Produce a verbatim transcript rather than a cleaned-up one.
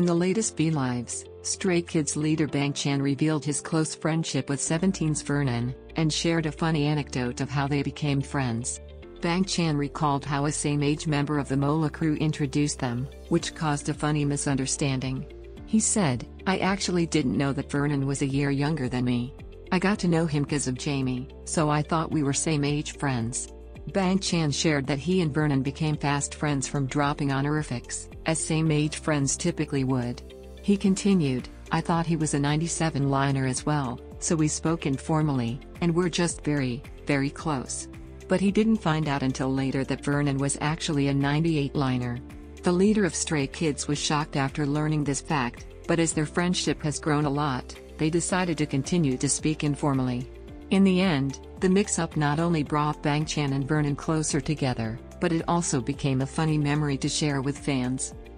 the latest BeLives, Stray Kids leader Bang Chan revealed his close friendship with Seventeen's Vernon, and shared a funny anecdote of how they became friends. Bang Chan recalled how a same-age member of the Mola crew introduced them, which caused a funny misunderstanding. He said, "I actually didn't know that Vernon was a year younger than me. I got to know him because of Jamie, so I thought we were same-age friends." Bang Chan shared that he and Vernon became fast friends from dropping honorifics, as same-age friends typically would. He continued, "I thought he was a ninety-seven liner as well, so we spoke informally, and we're just very, very close." But he didn't find out until later that Vernon was actually a ninety-eight liner. The leader of Stray Kids was shocked after learning this fact, but as their friendship has grown a lot, they decided to continue to speak informally. In the end, the mix-up not only brought Bang Chan and Vernon closer together, but it also became a funny memory to share with fans.